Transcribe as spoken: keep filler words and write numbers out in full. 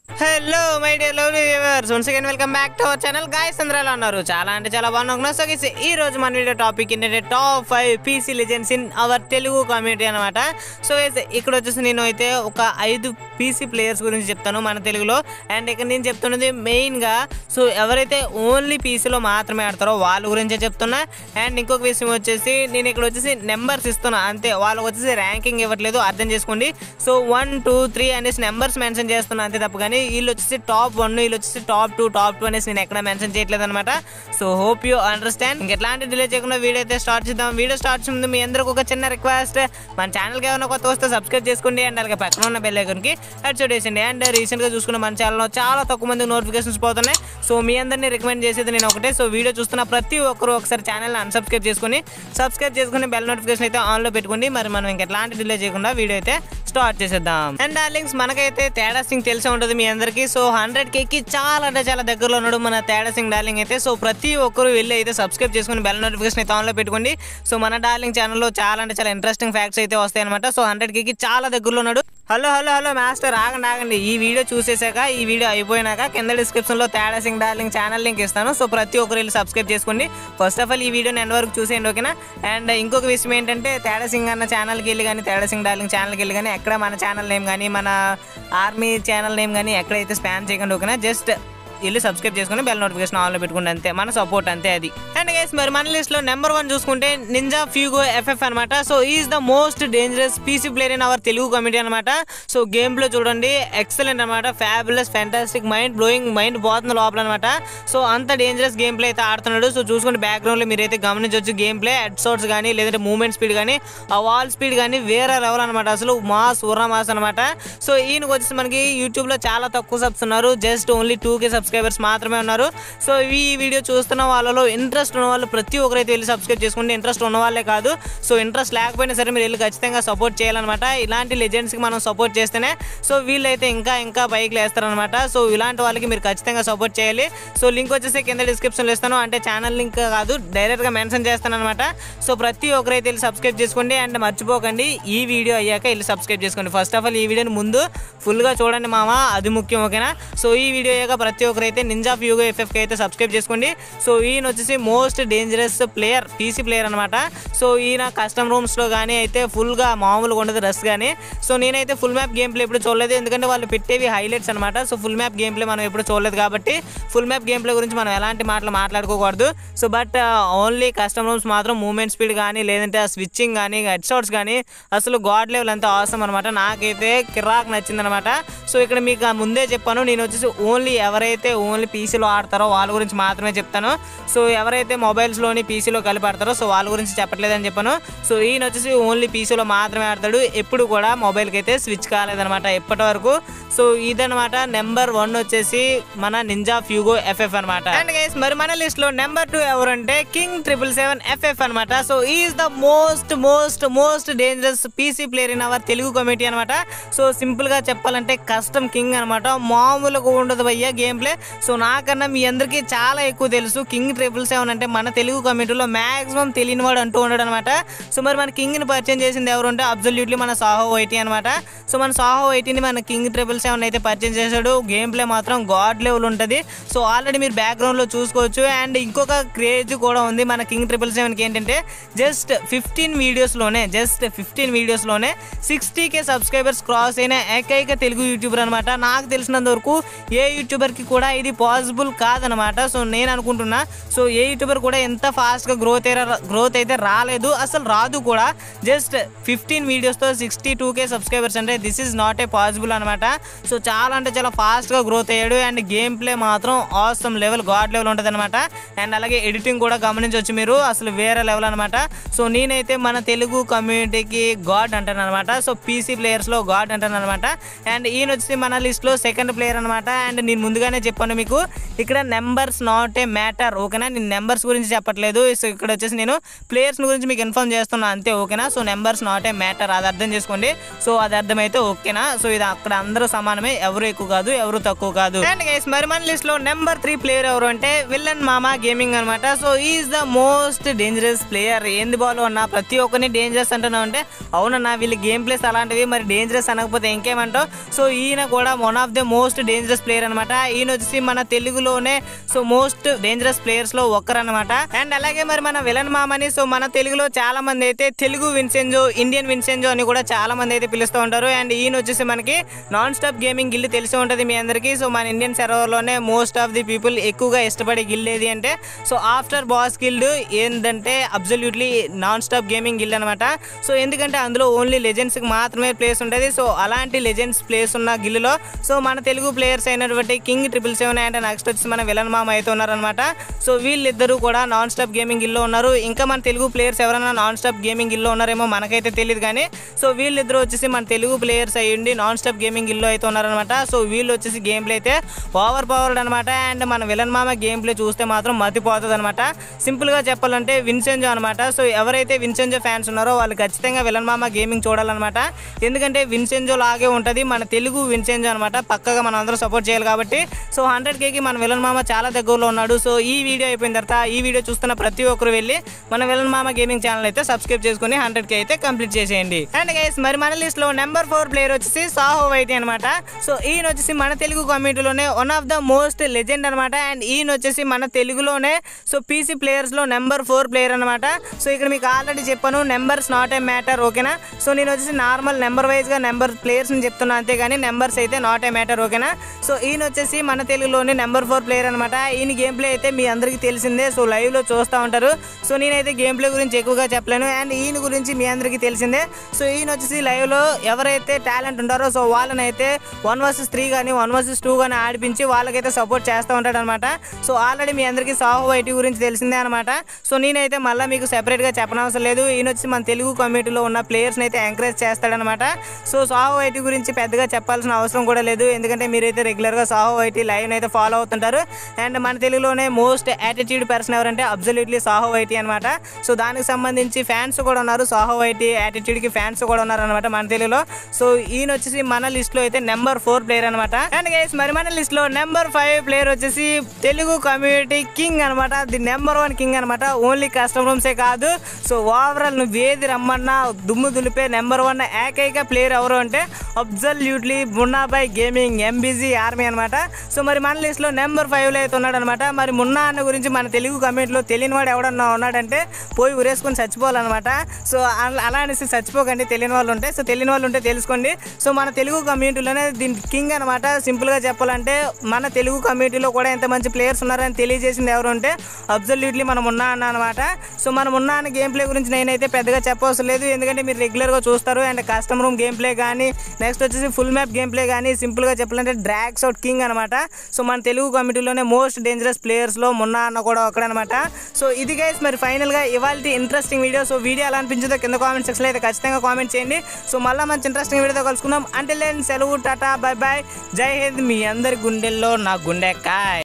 Hello my dear lovely viewers, once again welcome back to our channel. Guys అందరూ ఎలా ఉన్నారు? చాలా అంటే చాలా బాగున్నాం. సో గైస్, ఈ రోజు మన వీడియో టాపిక్ ఏంటంటే top five PC legends in our Telugu community అనమాట. సో గైస్, ఇక్కడ వచ్చేసి నేను అయితే ఒక ఐదు పీసీ ప్లేయర్స్ గురించి చెప్తాను మన తెలుగులో. అండ్ ఇక్కడ నేను చెప్తున్నది మెయిన్గా సో ఎవరైతే ఓన్లీ పీసీలో మాత్రమే ఆడతారో వాళ్ళ గురించే చెప్తున్నా. అండ్ ఇంకొక విషయం వచ్చేసి నేను ఇక్కడ వచ్చేసి నెంబర్స్ ఇస్తున్నా అంతే, వాళ్ళకి వచ్చేసి ర్యాంకింగ్ ఇవ్వట్లేదు, అర్థం చేసుకోండి. సో వన్ టూ త్రీ అనేసి నెంబర్స్ మెన్షన్ చేస్తున్నా అంతే తప్ప కానీ వీళ్ళు వచ్చేసి టాప్ వన్ వీళ్ళు వచ్చేసి టాప్ టూ టాప్ టూ అనేసి నేను ఎక్కడ మెన్షన్ చేయట్లేదు అనమాట. So hope you understand. ఇంకెట్లాంటి డిలే చేయకుండా వీడియో అయితే స్టార్ట్ చేద్దాం. వీడియో స్టార్ట్ చేసే ముందు మీ అందరికి ఒక చిన్న రిక్వెస్ట్, మన ఛానల్కి ఏమైనా కొత్త వస్తే సబ్స్క్రైబ్ చేసుకోండి. అండ్ అలాగే పక్కన ఉన్న బెల్ ఐకాన్కి హెడ్ షాట్ వేసండి. అండ్ రీసెంట్గా చూసుకున్న మన ఛానల్లో చాలా తక్కువ మంది నోటిఫికేషన్స్ పోతున్నాయి. సో మీ అందరినీ రికమెండ్ చేసేది నేను ఒకటే, సో వీడియో చూస్తున్న ప్రతి ఒక్కరు ఒకసారి ఛానల్ని అన్సబ్స్క్రైబ్ చేసుకుని సబ్స్క్రైబ్ చేసుకుని బెల్ నోటిఫికేషన్ అయితే ఆన్లో పెట్టుకోండి. మరి మనం ఇంకెట్లాంటి డిలే చేయకుండా వీడియో అయితే స్టార్ట్ చేసేద్దాం. అండ్ డార్లింగ్స్, మనకైతే తేడా సింగ్ తెలిసే ఉంటుంది మీ అందరికీ. సో హండ్రెడ్ కేకి చాలా అంటే చాలా దగ్గరలో ఉన్నాడు మన తేడా సింగ్ డార్లింగ్ అయితే. సో ప్రతి ఒక్కరు వెళ్ళి అయితే సబ్స్క్రైబ్ చేసుకుని బెల్ నోటిఫికేషన్ అయితే ఆన్లో పెట్టుకోండి. సో మన డార్లింగ్ ఛానల్లో చాలా అంటే చాలా ఇంట్రెస్టింగ్ ఫ్యాక్ట్స్ అయితే వస్తాయి అనమాట. సో హండ్రెడ్ కేకి చాలా దగ్గరలో ఉన్నాడు. హలో హలో హలో మాస్టర్, ఆగండి ఆగండి. ఈ వీడియో చూసేసాక ఈ వీడియో అయిపోయినాక కింద డిస్క్రిప్షన్లో Teda Singh darling channel link ఇస్తాను. సో ప్రతి ఒక్కరు వెళ్ళి సబ్స్క్రైబ్ చేసుకోండి. ఫస్ట్ ఆఫ్ ఆల్ ఈ వీడియోని ఎండ్ వరకు చూసేయండి, ఓకేనా? అండ్ ఇంకొక విషయం ఏంటంటే తేడా సింగ్ అన్న ఛానల్కి వెళ్ళి కానీ తేడా సింగ్ డార్లింగ్ ఛానల్కి వెళ్ళి కానీ ఎక్కడ మన ఛానల్ నేమ్ కానీ మన ఆర్మీ ఛానల్ నేమ్ కానీ ఎక్కడైతే స్పామ్ చేయకండి, ఓకేనా? జస్ట్ వెళ్ళి సబ్స్క్రైబ్ చేసుకుని బెల్ నోటిఫికేషన్ ఆన్లో పెట్టుకుంటే అంతే, మన సపోర్ట్ అంతే అది. అండ్ గైస్, మరి మన లిస్ట్లో నెంబర్ వన్ చూసుకుంటే నింజా ఫ్యూగో ఎఫ్ఎఫ్ అనమాట. So is the most dangerous PC player in our Telugu community అనమాట. సో గేమ్లో చూడండి ఎక్సలెంట్ అనమాట, fabulous fantastic mind blowing mind పోతుంది లోపల అనమాట. సో అంత డేంజరస్ గేమ్ ప్లే అయితే ఆడుతున్నాడు. సో చూసుకుంటే బ్యాక్గ్రౌండ్లో మీరైతే గమనించవచ్చు గేమ్ ప్లే హెడ్ షాట్స్ కానీ లేదంటే మూవ్మెంట్ స్పీడ్ కానీ ఆ వాల్ స్పీడ్ కానీ వేరే లెవెల్ అనమాట. అసలు మాస్ ఊరా మాస్ అనమాట. సో ఈయనకు వచ్చేసి మనకి యూట్యూబ్లో చాలా తక్కువ సబ్స్ ఉన్నారు, just only two K subscribers మాత్రమే ఉన్నారు. సో ఈ వీడియో చూస్తున్న వాళ్ళలో ఇంట్రెస్ట్ ఉన్న వాళ్ళు ప్రతి ఒక్కరైతే వెళ్ళి సబ్స్క్రైబ్ చేసుకుంటే, ఇంట్రెస్ట్ ఉన్న వాళ్ళే కాదు, సో ఇంట్రెస్ట్ లేకపోయినా సరే మీరు వెళ్ళి ఖచ్చితంగా సపోర్ట్ చేయాలన్నమాట. ఇలాంటి లెజెండ్స్కి మనం సపోర్ట్ చేస్తేనే సో వీళ్ళైతే ఇంకా ఇంకా పైకి లేస్తారనమాట. సో ఇలాంటి వాళ్ళకి మీరు ఖచ్చితంగా సపోర్ట్ చేయాలి. సో లింక్ వచ్చేసి కింద డిస్క్రిప్షన్లో ఇస్తాను, అంటే ఛానల్ లింక్ కాదు డైరెక్ట్గా మెన్షన్ చేస్తాను అనమాట. సో ప్రతి ఒక్కరైతే వెళ్ళి సబ్స్క్రైబ్ చేసుకోండి. అండ్ మర్చిపోకండి ఈ వీడియో అయ్యాక వెళ్ళి సబ్స్క్రైబ్ చేసుకోండి. ఫస్ట్ ఆఫ్ ఆల్ ఈ వీడియోని ముందు ఫుల్గా చూడండి మామ, అది ముఖ్యం, ఓకేనా? సో ఈ వీడియో అయ్యాక ప్రతి ఒక్కరైతే నింజా ఫ్యూగో ఎఫ్ఎఫ్కి అయితే సబ్స్క్రైబ్ చేసుకోండి. సో ఈయన వచ్చేసి most dangerous player PC player అనమాట. సో ఈయన కస్టమ్ రూమ్స్లో కానీ అయితే ఫుల్గా మామూలుగా ఉండదు రష్ కానీ. సో నేనైతే ఫుల్ మ్యాప్ గేమ్ ప్లే ఎప్పుడు చూడలేదు, ఎందుకంటే వాళ్ళు పెట్టేవి హైలైట్స్ అనమాట. So full map game play మనం ఎప్పుడు చూడలేదు కాబట్టి ఫుల్ మ్యాప్ గేమ్ ప్లే గురించి మనం ఎలాంటి మాటలు మాట్లాడుకోకూడదు. So but only custom rooms మాత్రం మూవ్మెంట్ స్పీడ్ కానీ లేదంటే స్విచ్చింగ్ కానీ హెడ్ షాట్స్ కానీ అసలు గాడ్ లెవెల్ అంతా అవసరం అనమాట. నాకైతే కిరాక్ నచ్చింది అనమాట. సో ఇక్కడ మీకు ముందే చెప్పాను, నేను వచ్చేసి ఓన్లీ ఎవరైతే ఓన్లీ పీసీలో ఆడతారో వాళ్ళ గురించి మాత్రమే చెప్తాను. సో ఎవరైతే మొబైల్స్లోని పీసీలో కలిపి ఆడతారో సో వాళ్ళ గురించి చెప్పట్లేదని చెప్పాను. సో ఈయన వచ్చేసి ఓన్లీ పీసీలో మాత్రమే ఆడతాడు, ఎప్పుడు కూడా మొబైల్కి అయితే స్విచ్ కాలేదనమాట ఇప్పటి వరకు. సో ఇదనమాట నెంబర్ వన్ వచ్చేసి మన నింజా ఫ్యూగో ఎఫ్ఎఫ్ అనమాట. అండ్ గైస్, మరి మన లిస్ట్ లో నెంబర్ టూ ఎవరంటే కింగ్ ట్రిపుల్ సెవెన్ ఎఫ్ఎఫ్ అనమాట. So is the most most most dangerous PC player in our Telugu community అనమాట. సో సింపుల్ గా చెప్పాలంటే కస్టమ్ కింగ్ అనమాట, మామూలుగా ఉండదు భయ్య గేమ్ ప్లే. సో నాకన్నా మీ అందరికీ చాలా ఎక్కువ తెలుసు కింగ్ ట్రిపుల్ సెవెన్ అంటే. మన తెలుగు కమ్యూనిటీలో మాక్సిమం తెలియని వాడు అంటూ ఉన్నాడు అనమాట. సో మరి మన కింగ్ని పరిచయం చేసింది ఎవరు అంటే అబ్సల్యూట్లీ మన సాహో వైటీ అనమాట. సో మన సాహో వైటీని మన కింగ్ ట్రిపుల్ సెవెన్ అయితే పరిచయం చేశాడు. గేమ్ ప్లే మాత్రం గాడ్ లెవెల్ ఉంటుంది. సో ఆల్రెడీ మీరు బ్యాక్గ్రౌండ్లో చూసుకోవచ్చు. అండ్ ఇంకొక క్రేజ్ కూడా ఉంది మన కింగ్ ట్రిపుల్ సెవెన్కి ఏంటంటే జస్ట్ ఫిఫ్టీన్ వీడియోస్లోనే జస్ట్ ఫిఫ్టీన్ వీడియోస్లోనే సిక్స్టీ కే సబ్స్క్రైబర్స్ క్రాస్ అయిన ఏకైక తెలుగు యూట్యూబర్ అనమాట. నాకు తెలిసినంత వరకు ఏ యూట్యూబర్కి కూడా ఇది పాసిబుల్ కాదనమాట. సో నేను అనుకుంటున్నా సో ఏ యూట్యూబర్ కూడా ఎంత ఫాస్ట్గా గ్రోత్ అయితే గ్రోత్ అయితే రాలేదు, అసలు రాదు కూడా. జస్ట్ ఫిఫ్టీన్ వీడియోస్తో సిక్స్టీ టూ కే సబ్స్క్రైబర్స్ అంటే this is not a possible అనమాట. సో చాలా అంటే చాలా ఫాస్ట్గా గ్రోత్ అయ్యాడు. అండ్ గేమ్ ప్లే మాత్రం ఆసమ్ లెవెల్ గాడ్ లెవెల్ ఉంటుంది అనమాట. అండ్ అలాగే ఎడిటింగ్ కూడా గమనించవచ్చు మీరు, అసలు వేరే లెవెల్ అనమాట. సో నేనైతే మన తెలుగు కమ్యూనిటీకి గాడ్ అంటాను అనమాట. సో పీసీ ప్లేయర్స్లో గాడ్ అంటాను అనమాట. అండ్ ఈయన వచ్చి మన లిస్ట్లో సెకండ్ ప్లేయర్ అనమాట. అండ్ నేను ముందుగానే చెప్పాను మీకు, ఇక్కడ నెంబర్స్ నాట్ ఏ మ్యాటర్, ఓకేనా? నేను నెంబర్స్ నెంబర్స్ గురించి చెప్పట్లేదు. సో ఇక్కడ వచ్చేసి నేను ప్లేయర్స్ గురించి మీకు ఇన్ఫార్మ్ చేస్తున్నా అంతే, ఓకేనా. So numbers not a matter, అది అర్థం చేసుకోండి. సో అది అర్థమైతే ఓకేనా. సో ఇది అక్కడ అందరూ సమానమే, ఎవరు ఎక్కువ కాదు ఎవరు తక్కువ కాదు. అండ్ గైస్ మరి మన లిస్ట్ లో నెంబర్ త్రీ ప్లేయర్ ఎవరు అంటే విలన్ మామా గేమింగ్ అనమాట. So is the most dangerous player. ఏంది బాలు అన్న ప్రతి ఒక్కరిని డేంజరస్ అంటున్నావు అంటే అవునన్నా, వీళ్ళ గేమ్ ప్లేస్ అలాంటివి, మరి డేంజరస్ అనకపోతే ఇంకేమంటావు. సో ఈయన కూడా one of the most dangerous player అనమాట. ఈయన వచ్చేసి మన తెలుగులోనే సో మోస్ట్ డేంజరస్ ప్లేయర్స్ లో ఒక్కరనమాట. అండ్ అలాగే మరి మన విలన్ మామని సో మన తెలుగులో చాలా మంది అయితే తెలుగు విన్సెంజో, ఇండియన్ విన్సెంజో అని కూడా చాలా మంది అయితే పిలుస్తూ ఉంటారు. అండ్ ఈయన వచ్చేసి మనకి నాన్ స్టాప్ గేమింగ్ గిల్డ్ తెలిసి ఉంటుంది మీ అందరికీ. సో మన ఇండియన్ సర్వర్ లోనే మోస్ట్ ఆఫ్ ది పీపుల్ ఎక్కువగా ఇష్టపడే గిల్డ్ ఏది అంటే సో ఆఫ్టర్ బాస్ గిల్డ్ ఏంటంటే absolutely non stop gaming guild అనమాట. సో ఎందుకంటే అందులో ఓన్లీ లెజెండ్స్ కి మాత్రమే ప్లేస్ ఉంటుంది. సో అలాంటి లెజెండ్స్ ప్లేస్ ఉన్న గిల్డ్ లో సో మన తెలుగు ప్లేయర్స్ అయినటువంటి King triple seven and next వచ్చి మన విలన్ మామ అయితే ఉన్నారనమాట. సో వీళ్ళిద్దరూ కూడా నాన్ స్టాప్ గేమింగ్ గిల్లో ఉన్నారు. ఇంకా మన తెలుగు ప్లేయర్స్ ఎవరైనా నాన్ స్టాప్ గేమింగ్ గిల్లో ఉన్నారేమో మనకైతే తెలియదు కానీ సో వీళ్ళిద్దరూ వచ్చేసి మన తెలుగు ప్లేయర్స్ అయ్యండి నాన్ స్టాప్ గేమింగ్ గిల్లో అయితే ఉన్నారనమాట. సో వీళ్ళు వచ్చేసి గేమ్ ప్లే అయితే ఓవర్ పవర్డ్ అనమాట. అండ్ మన విలన్ మామ గేమ్ ప్లే చూస్తే మాత్రం మతిపోతుంది అనమాట. సింపుల్ గా చెప్పాలంటే విన్సెంజో అనమాట. సో ఎవరైతే విన్సెంజో ఫ్యాన్స్ ఉన్నారో వాళ్ళు ఖచ్చితంగా విలన్ మామ గేమింగ్ చూడాలన్నమాట. ఎందుకంటే విన్సెంజో లాగే ఉంటుంది మన తెలుగు విన్సెంజో అనమాట. పక్కగా మనం అందరూ సపోర్ట్ చేయాలి కాబట్టి సో హండ్రెడ్ కేకి మన విలన్ మామ చాలా దగ్గరలో ఉన్నాడు. సో ఈ వీడియో అయిపోయిన తర్వాత ఈ వీడియో చూస్తున్న ప్రతి ఒక్కరు వెళ్ళి మన విలన్ మామ గేమింగ్ ఛానల్ అయితే సబ్స్క్రైబ్ చేసుకుని హండ్రెడ్ కే అయితే కంప్లీట్ చేసేయండి. అండ్ గైస్ మరి మన లిస్ట్ లో నెంబర్ ఫోర్ ప్లేయర్ వచ్చేసి సాహో వైటీ అనమాట. సో ఈయన వచ్చేసి మన తెలుగు కమ్యూనిటీలోనే one of the most legend అనమాట. అండ్ ఈయన వచ్చేసి మన తెలుగులోనే సో పీసీ ప్లేయర్స్ లో నెంబర్ ఫోర్ ప్లేయర్ అనమాట. సో ఇక్కడ మీకు ఆల్రెడీ చెప్పాను నెంబర్స్ నాట్ ఏ మ్యాటర్, ఓకేనా. సో నేను వచ్చేసి నార్మల్ నెంబర్ వైజ్ గా నెంబర్ ప్లేయర్స్ ని చెప్తున్నా అంతేగాని నెంబర్స్ అయితే నాట్ ఏ మ్యాటర్, ఓకేనా. సో ఈయన వచ్చేసి మన తెలుగులోనే నెంబర్ ఫోర్ ప్లేయర్ అనమాట. ఈయన గేమ్ ప్లే అయితే మీ అందరికీ తెలిసిందే. సో లైవ్ లో చూస్తూ ఉంటారు. సో నేనైతే గేమ్ ప్లే గురించి ఎక్కువగా చెప్పలేను. అండ్ ఈయన గురించి మీ అందరికీ తెలిసిందే. సో ఈయన వచ్చేసి లైవ్ లో ఎవరైతే టాలెంట్ ఉంటారో సో వాళ్ళని అయితే వన్ వర్సెస్ త్రీ కానీ వన్ వర్సెస్ టూ కానీ ఆడిపించి వాళ్ళకైతే సపోర్ట్ చేస్తూ ఉంటాడు అనమాట. సో ఆల్రెడీ మీ అందరికీ సాహో వైటీ గురించి తెలిసిందే అనమాట. సో నేనైతే మళ్ళీ మీకు సెపరేట్ గా చెప్పనవసరం లేదు. ఈయన వచ్చి మన తెలుగు కమ్యూనిటీలో ఉన్న ప్లేయర్స్ అయితే ఎంకరేజ్ చేస్తాడనమాట. సో సాహో వైటీ గురించి పెద్దగా చెప్పాల్సిన అవసరం కూడా లేదు. ఎందుకంటే మీరైతే రెగ్యులర్ గా సాహో వైటీ లైవ్ అయితే ఫాలో అవుతుంటారు. అండ్ మన తెలుగులోనే మోస్ట్ యాటిట్యూడ్ పర్సన్ ఎవరంటే అబ్సల్యూట్లీ సాహో వైటీ అనమాట. సో దానికి సంబంధించి ఫ్యాన్స్ కూడా ఉన్నారు. సాహో వైటీ యాటిట్యూడ్ కి ఫ్యాన్స్ కూడా ఉన్నారు అనమాట మన తెలుగులో. సో ఈయన వచ్చేసి మన లిస్ట్ లో అయితే నెంబర్ ఫోర్ ప్లేయర్ అనమాట. అండ్ గైస్ మరి మన లిస్ట్ లో నెంబర్ ఫైవ్ ప్లేయర్ వచ్చేసి తెలుగు కమ్యూనిటీ కింగ్ అనమాట. ది నెంబర్ వన్ కింగ్ అనమాట. ఓన్లీ కస్టమ్ రూమ్సే కాదు సో ఓవరాల్ నువ్వు ఏది రమ్మన్నా దుమ్ము దులిపే నెంబర్ వన్ ఏకైక ప్లేయర్ ఎవరు అంటే absolutely Munnabhai gaming MBG army అనమాట. సో మరి మన లిస్ట్ లో నెంబర్ ఫైవ్ లో అయితే ఉన్నాడు అనమాట. మరి మున్నా అన్న గురించి మన తెలుగు కమ్యూనిటీలో తెలియని వాడు ఎవడన్నా ఉన్నాడంటే పోయి ఉరేసుకొని చచ్చిపోవాలన్నమాట. సో అలా అనేసి చచ్చిపోకండి తెలియని వాళ్ళు ఉంటే. సో తెలియని వాళ్ళు ఉంటే తెలుసుకోండి. సో మన తెలుగు కమ్యూనిటీలోనే దీని కింగ్ అనమాట. సింపుల్ గా చెప్పాలంటే మన తెలుగు కమ్యూనిటీలో కూడా ఎంత మంచి ప్లేయర్స్ ఉన్నారని తెలియజేసింది ఎవరు అంటే అబ్సల్యూట్లీ మనం ఉన్నా అన్న అనమాట. సో మనం ఉన్నా అన్న గేమ్ ప్లే గురించి నేనైతే పెద్దగా చెప్పవసరం లేదు. ఎందుకంటే మీరు రెగ్యులర్ గా చూస్తారు. And custom room game play కానీ నెక్స్ట్ వచ్చేసి ఫుల్ మ్యాప్ గేమ్ ప్లే కానీ సింపుల్ గా చెప్పాలంటే డ్రాగ్స్ అవుట్ కింగ్ అనమాట. సో మన తెలుగు కమ్యూనిటీలోనే మోస్ట్ డేంజరస్ ప్లేయర్స్ లో మున్నా అన్న కూడా ఒకడనమాట. సో ఇది గైస్ మరి ఫైనల్ గా ఇవాళ ఇంట్రెస్టింగ్ వీడియో. సో వీడియో ఎలా అనిపించిందో కింద కామెంట్ సెక్షన్ లో అయితే ఖచ్చితంగా కామెంట్ చేయండి. సో మళ్ళీ మంచి ఇంట్రెస్టింగ్ వీడియోతో కలుసుకుందాం. అంటే సెలవు, టాటా, బై బై, జై హింద్. మీ అందరి గుండెల్లో నా గుండెకాయ్.